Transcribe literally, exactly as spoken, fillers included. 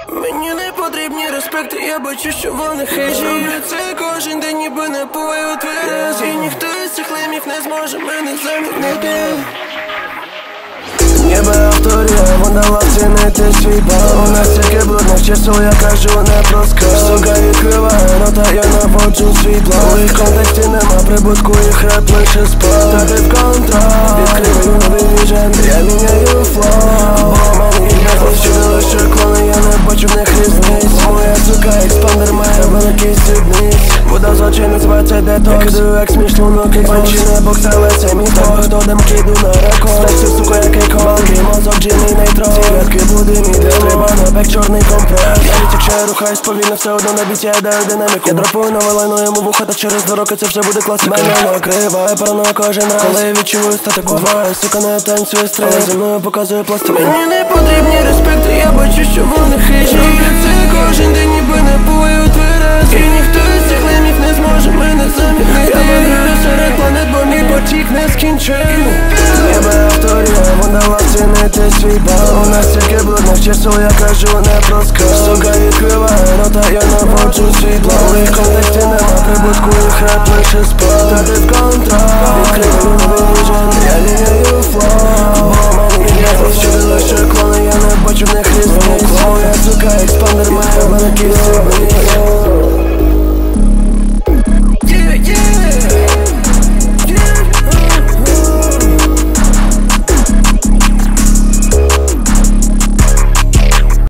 Мені не потрібні респекти, я бачу, що вони хижі. Роблю це кожен день, ніби не пою тверезі. І ніхто із цих лемів не зможе мене замінити. Ніби авторія, вона дала вцінити свій бал. У нас тільки блудних часу, я кажу не про сказ. Сука відкриває рота, я наводжу світло. У їх контексті нема прибутку, їх реп лише спал. Та ти в контракт, відкриваю новий віжен, я міняю флоу. Бо мені не повчили лише клони, я не бачу в них різниць. Моя сука експандер має великий сідниць. Вода злочинець, це детокс. Я кидаю як сміш лунок, як банчі не бокс, але це мій бокс. Хто демки йду на рекорд, стексів, сука, який колонки. Мозок, джинний нейтрон, ці клятки буде мій дим. Треба на бек, чорний компрес. Навіть якщо я рухаюсь повільно, все одно на біті я даю динаміку. Я драпую нове лайно йому вуха, та через два роки це вже буде класика. Мене накриває паранойя кожен раз, коли я відчую статику. Буває, сука, не танцює стрес, але зі мною показує пластику. Мені не потрібні респекти, я бачу, що вони хижі. Роблю це кожен день, ніби не пою тверезі. І ніхто із цих лемів не зможе мене замінити. Я мандрую серед планет, бо мій потік не скінчений. Ніби авторія, вона дала вцінити свій бал. У нас тільки блудних часу, я кажу не про сказ. Сука відкриває рота, я наводжу світло. У їх контексті нема прибутку, їх реп лише спал. Та ти в контракт, відкриваю новий віжен, я міняю флоу. Бо мені не повчили лише клони, я не бачу в них різниць. Моя сука експандер має великий сідниць.